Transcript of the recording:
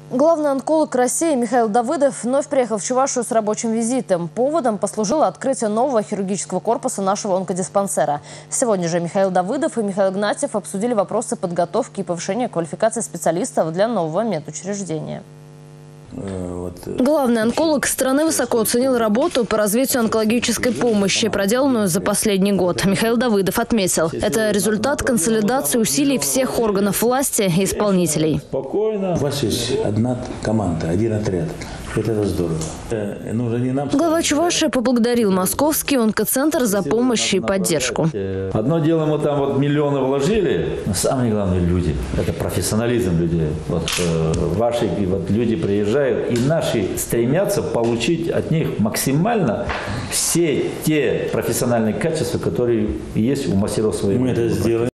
Главный онколог России Михаил Давыдов вновь приехал в Чувашию с рабочим визитом. Поводом послужило открытие нового хирургического корпуса нашего онкодиспансера. Сегодня же Михаил Давыдов и Михаил Игнатьев обсудили вопросы подготовки и повышения квалификации специалистов для нового медучреждения. Главный онколог страны высоко оценил работу по развитию онкологической помощи, проделанную за последний год. Михаил Давыдов отметил, это результат консолидации усилий всех органов власти и исполнителей. У вас есть одна команда, один отряд. Это здорово. Глава Чувашии поблагодарил Московский онкоцентр за помощь и поддержку. Одно дело, мы там вот миллионы вложили, но самое главное люди. Это профессионализм людей. Ваши люди приезжают, и наши стремятся получить от них максимально все те профессиональные качества, которые есть у мастеров своих. Мы это сделаем.